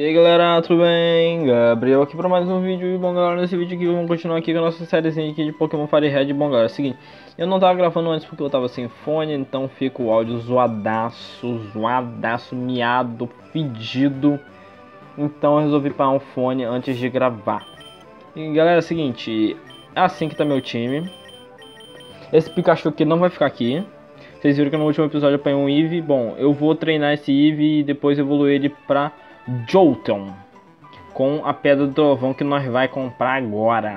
E aí galera, tudo bem? Gabriel aqui para mais um vídeo. E bom galera, nesse vídeo aqui vamos continuar aqui com a nossa sériezinha aqui de Pokémon Fire Red. Bom galera, é o seguinte, eu não tava gravando antes porque eu tava sem fone, então fica o áudio zoadaço, miado, fedido. Então eu resolvi parar um fone antes de gravar. E galera, é o seguinte, é assim que tá meu time. Esse Pikachu aqui não vai ficar aqui. Vocês viram que no último episódio eu peguei um Eevee. Bom, eu vou treinar esse Eevee e depois evoluir ele pra Jolteon, com a Pedra do Trovão que nós vai comprar agora.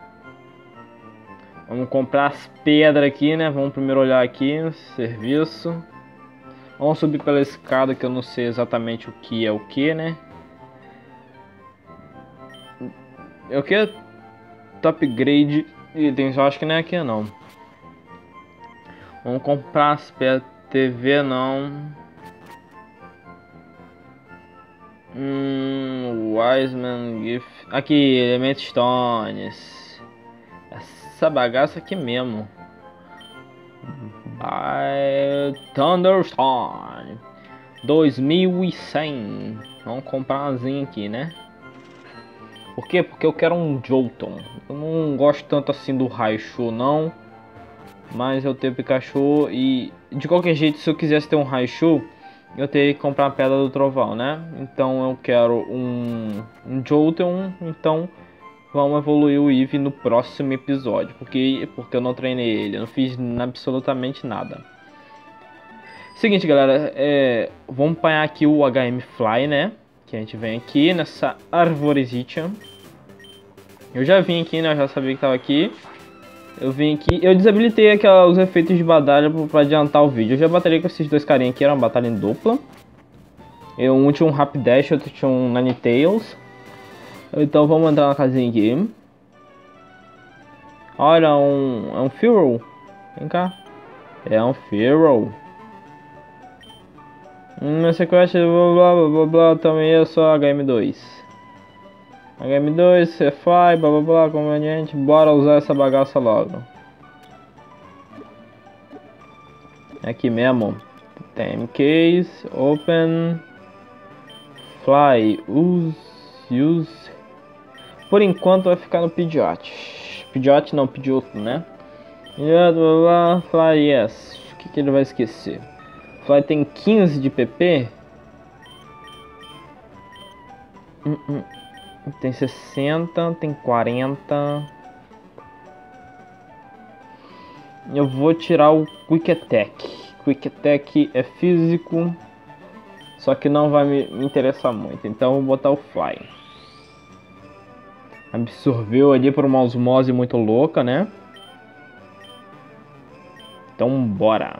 Vamos comprar as pedras aqui, né? Vamos primeiro olhar aqui no serviço. Vamos subir pela escada que eu não sei exatamente o que é o que, né? É o que? Top grade itens, eu acho que não é aqui não. Vamos comprar as pedras. TV não. Wiseman Gift. Aqui, Element Stones. Essa bagaça aqui mesmo. By Thunderstone 2100. Vamos comprar umazinha aqui, né? Por quê? Porque eu quero um Jolteon. Eu não gosto tanto assim do Raichu não. Mas eu tenho Pikachu e de qualquer jeito, se eu quisesse ter um Raichu, eu teria que comprar a Pedra do Trovão, né? Então eu quero um Jolteon, então vamos evoluir o Eevee no próximo episódio. Porque eu não treinei ele, eu não fiz absolutamente nada. Seguinte galera, vamos apanhar aqui o HM Fly, né? Que a gente vem aqui nessa arvorezitia. Eu já vim aqui, né? Eu já sabia que tava aqui. Eu vim aqui, eu desabilitei os efeitos de batalha para adiantar o vídeo. Eu já batalhei com esses dois carinha aqui, era uma batalha em dupla. Um tinha um Rapidash, outro tinha um Ninetales. Então vamos entrar na casinha aqui. Olha, é um Fearow. Vem cá. É um Fearow. Na sequência, blá blá blá blá, também é só HM2. HM2, Cefai, blá blá blá, conveniente, bora usar essa bagaça logo. Aqui mesmo. Tem case, open, fly, use. Por enquanto vai ficar no Pidgeot. Pidgeot não, Pidgeotto, né? Blá blá blá, fly, yes. O que ele vai esquecer? Fly tem 15 de PP. Tem 60, tem 40. Eu vou tirar o Quick Attack. Quick Attack é físico, só que não vai me interessar muito. Então eu vou botar o Fly. Absorveu ali por uma osmose muito louca, né? Então bora.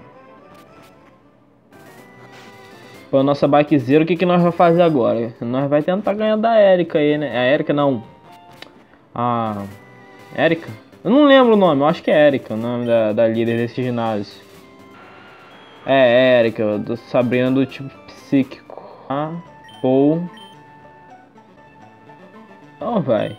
Para nossa Bikezeira, o que nós vamos fazer agora? Nós vai tentar ganhar da Erika aí, né? A Erika não. A Erika? Eu não lembro o nome, eu acho que é Erika, o nome da líder desse ginásio. É Erika, do Sabrina do tipo psíquico. Ou. Oh, vai.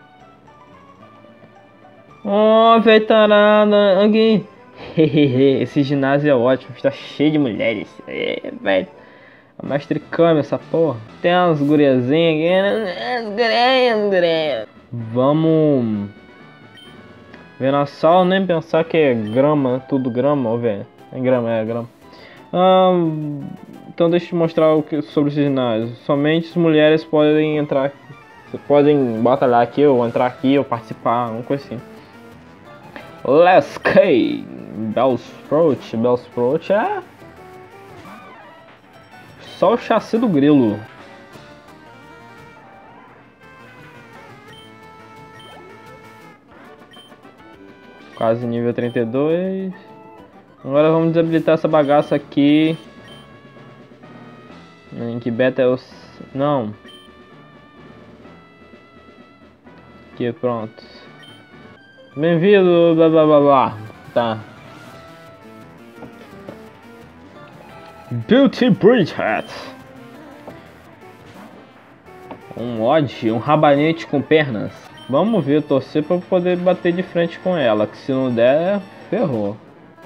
Oh, velho tarada. Aqui. Esse ginásio é ótimo, está cheio de mulheres. Velho. A Mestre Kami, essa porra. Tem umas guriazinhas aqui. Vamos. Venassal, nem pensar que é grama, tudo grama, ó, velho. É grama. Então deixa eu te mostrar sobre os ginásios. Somente as mulheres podem entrar. Vocês podem batalhar aqui, ou entrar aqui, ou participar, uma coisa assim. Lesky, Bellsprout é só o chassi do grilo. Quase nível 32. Agora vamos desabilitar essa bagaça aqui. Link beta é os... Não. Aqui, pronto. Bem-vindo, blá blá blá blá. Tá. Beauty Bridget. Um mod, um rabanete com pernas. Vamos ver, torcer para poder bater de frente com ela. Que se não der, ferrou.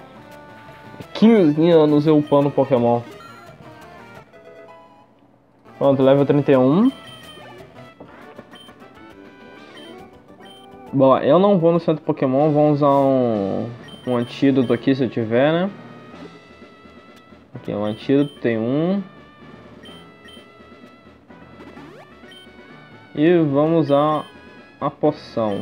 15 anos eu upando Pokémon. Pronto, level 31. Bom, eu não vou no centro Pokémon, vou usar um antídoto aqui se eu tiver, né? Aqui é um antídoto, tem um. E vamos usar a poção.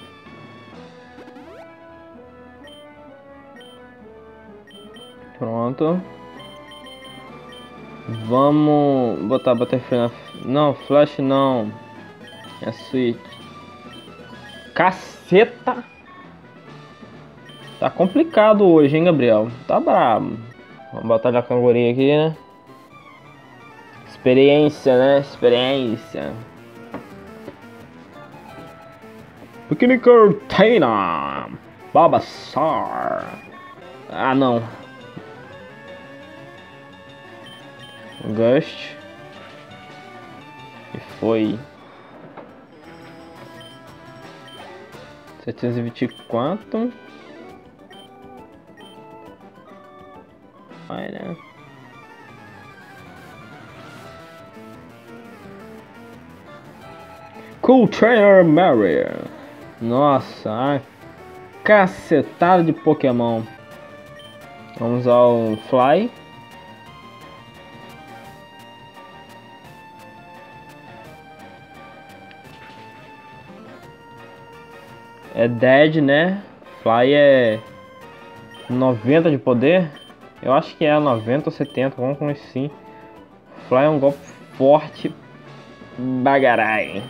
Pronto. Vamos botar Butterfree na... Não, Flash não. É Switch. Caceta! Tá complicado hoje, hein, Gabriel? Tá brabo. Vamos batalhar com a Cangorinho aqui, né? Experiência, né? Experiência. Bikini Cortina. Babasar. Ah, não. Gust. E foi. 724. Vai, né? Cool Trainer Mary. Nossa, a cacetada de Pokémon. Vamos ao Fly. É Dead, né? Fly é 90 de poder. Eu acho que é 90 ou 70, vamos com isso sim. Fly é um golpe forte. Bagarai.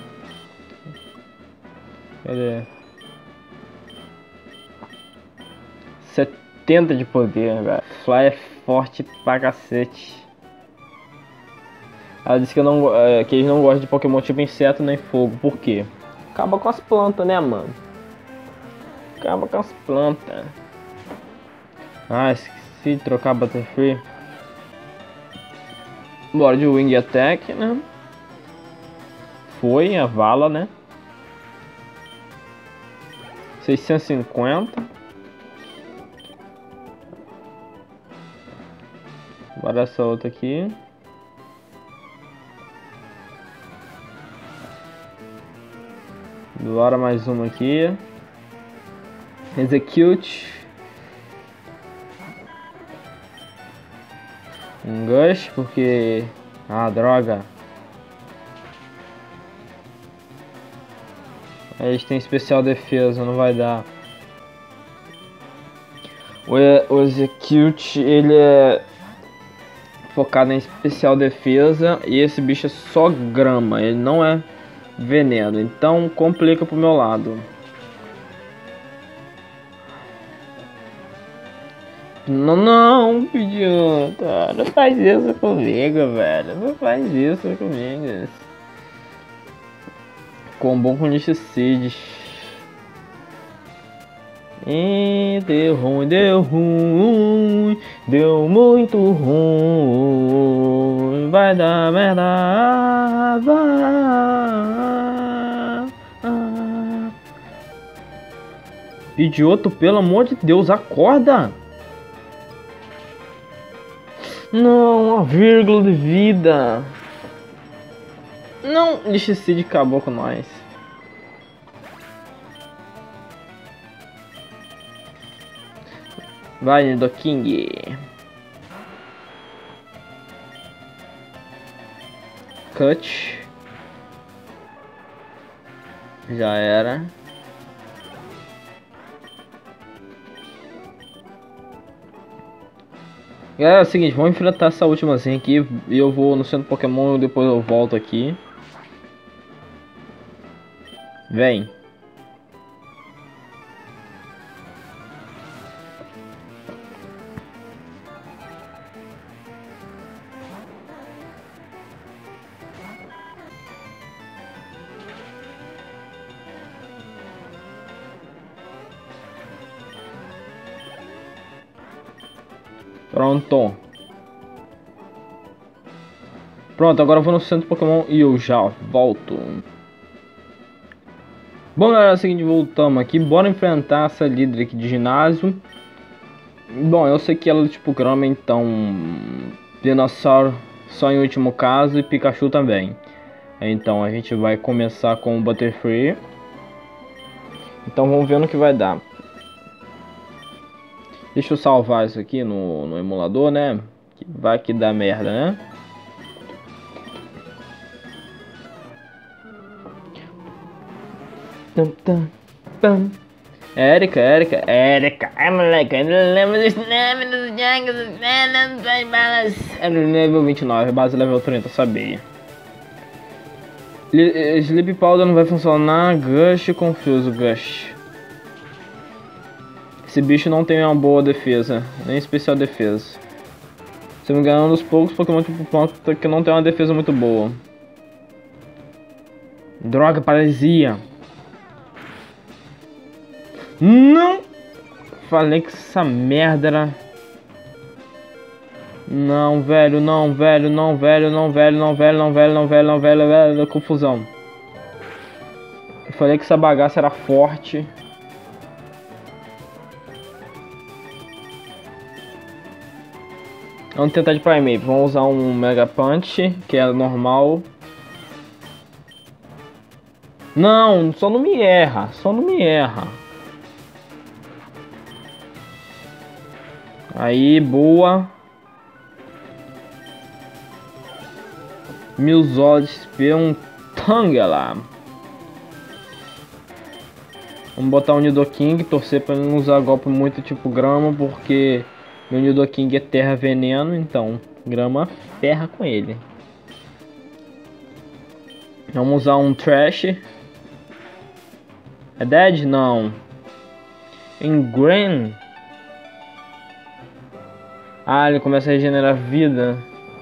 Cadê? 70 de poder, velho. Fly é forte pra cacete. Ela disse que, que eles não gostam de Pokémon tipo inseto nem fogo. Por quê? Acaba com as plantas, né, mano? Acaba com as plantas. Ah, esqueci de trocar Butterfree. Bora de Wing Attack, né? Foi a vala, né? 650. Bora essa outra aqui. Bora mais uma aqui. Execute. Um Gush, porque... Ah, droga. A gente tem especial defesa, não vai dar. O Execute, ele é focado em especial defesa. E esse bicho é só grama, ele não é veneno. Então complica pro meu lado. Não, idiota. Não faz isso comigo, velho. Não faz isso comigo. Combo com Nishiseed. E deu ruim, deu muito ruim. Vai dar merda, vai. Idiota, pelo amor de Deus, acorda. Não, uma vírgula de vida. Não, Nishiseed acabou com nós. Vai, Nidoking. Cut. Já era. Galera, é o seguinte, vamos enfrentar essa últimazinha aqui. E eu vou no centro Pokémon e depois eu volto aqui. Vem. Pronto. Pronto, agora eu vou no centro Pokémon e eu já volto. Bom, galera, é o seguinte, voltamos aqui. Bora enfrentar essa líder aqui de ginásio. Bom, eu sei que ela é tipo grama, então Venusaur só em último caso e Pikachu também. Então a gente vai começar com o Butterfree. Então vamos ver no que vai dar. Deixa eu salvar isso aqui no emulador, né? Vai que dá merda, né? Érica, ai moleque, eu não lembro dos nomes dos jogos, level 29, base level 30, sabia. Sleep Powder não vai funcionar, Gush, confuso, Gush. Esse bicho não tem uma boa defesa, nem especial defesa. Se não me engano, é um dos poucos Pokémon tipo Phantom que não tem uma defesa muito boa. Droga, paralisia. Não! Falei que essa merda era... Não, velho, não, velho, não, velho, não, velho, não, velho, não, velho, não, velho, não, velho, velho, confusão. Eu falei que essa bagaça era forte. Vamos tentar de Primeape. Vamos usar um Mega Punch, que é normal. Não, só não me erra, só não me erra. Aí, boa. Milzolid, um Tangela. Vamos botar o Nidoking, torcer para não usar golpe muito tipo grama, porque meu Nidoking é terra veneno, então grama ferra com ele. Vamos usar um Trash. É Dead? Não. Ingrain. Ah, ele começa a regenerar vida.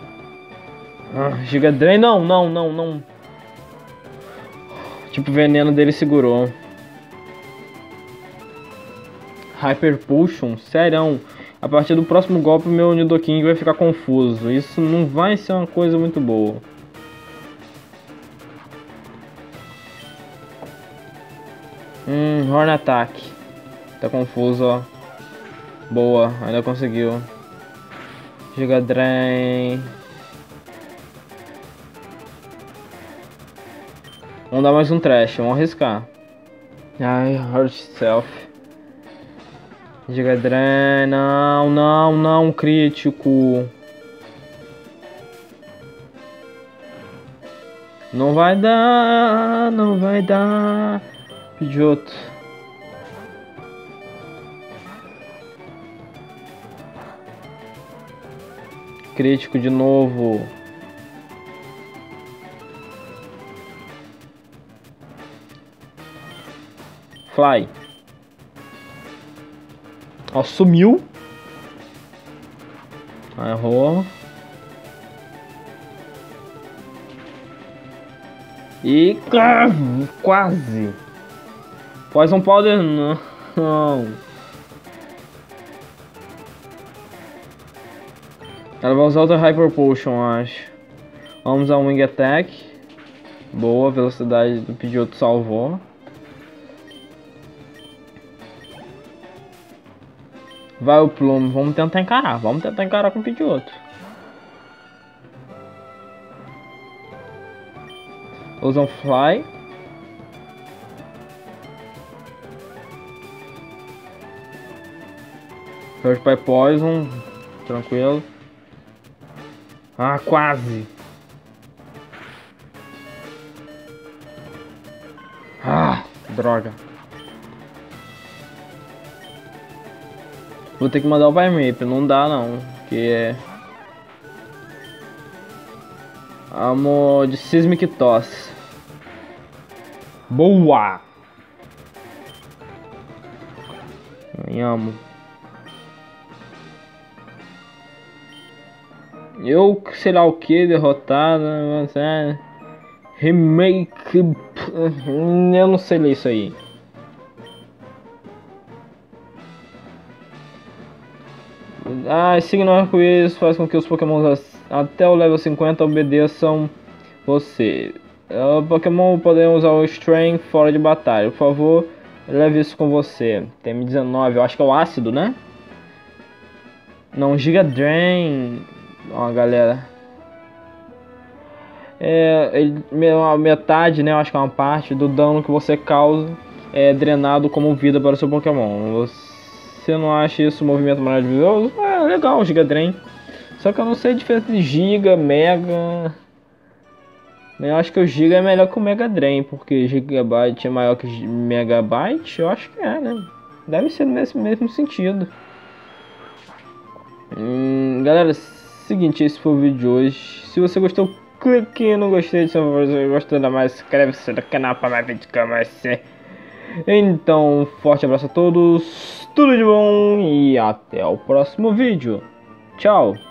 Giga Drain. Não, não, não, não. Tipo, o veneno dele segurou. Hyper Potion, sério. A partir do próximo golpe, meu Nidoking vai ficar confuso. Isso não vai ser uma coisa muito boa. Horn Attack. Tá confuso, ó. Boa, ainda conseguiu. Giga Drain. Vamos dar mais um trash, vamos arriscar. Ai, Hurt Self. Giga Drain, não, não, não, crítico. Não vai dar, não vai dar. Pidgeotto. Crítico de novo. Fly. Ó, sumiu. Errou. E quase. Poison Powder não. Ela vai usar outra Hyper Potion, acho. Vamos usar um Wing Attack. Boa, velocidade do Pidgeotto salvou. Vai o Plume, vamos tentar encarar. Vamos tentar encarar com o Pidgeotto. Usa um Fly. Hurt by Poison. Tranquilo. Ah, quase. Ah, droga. Vou ter que mandar o Primeape, não dá não. Que é... Amor de Seismic Toss. Boa! Amo. Eu sei lá o que, derrotado. Remake. Eu não sei ler isso aí. Esse signo arco-íris faz com que os Pokémon até o level 50 obedeçam você. O Pokémon podem usar o Strain fora de batalha. Por favor, leve isso com você. Tem 19, eu acho que é o ácido, né? Não, Giga Drain. Ó, galera. A metade, né? Eu acho que é uma parte do dano que você causa é drenado como vida para o seu Pokémon. Você não acha isso um movimento maravilhoso? É legal o Giga Drain. Só que eu não sei a diferença de Giga, Mega. Eu acho que o Giga é melhor que o Mega Drain, porque Gigabyte é maior que Megabyte. Eu acho que é, né? Deve ser no mesmo sentido. Galera, seguinte, esse foi o vídeo de hoje. Se você gostou, clique no gostei. Se você gostou da mais, inscreve-se no canal para mais vídeos como esse. Então, forte abraço a todos, tudo de bom e até o próximo vídeo. Tchau!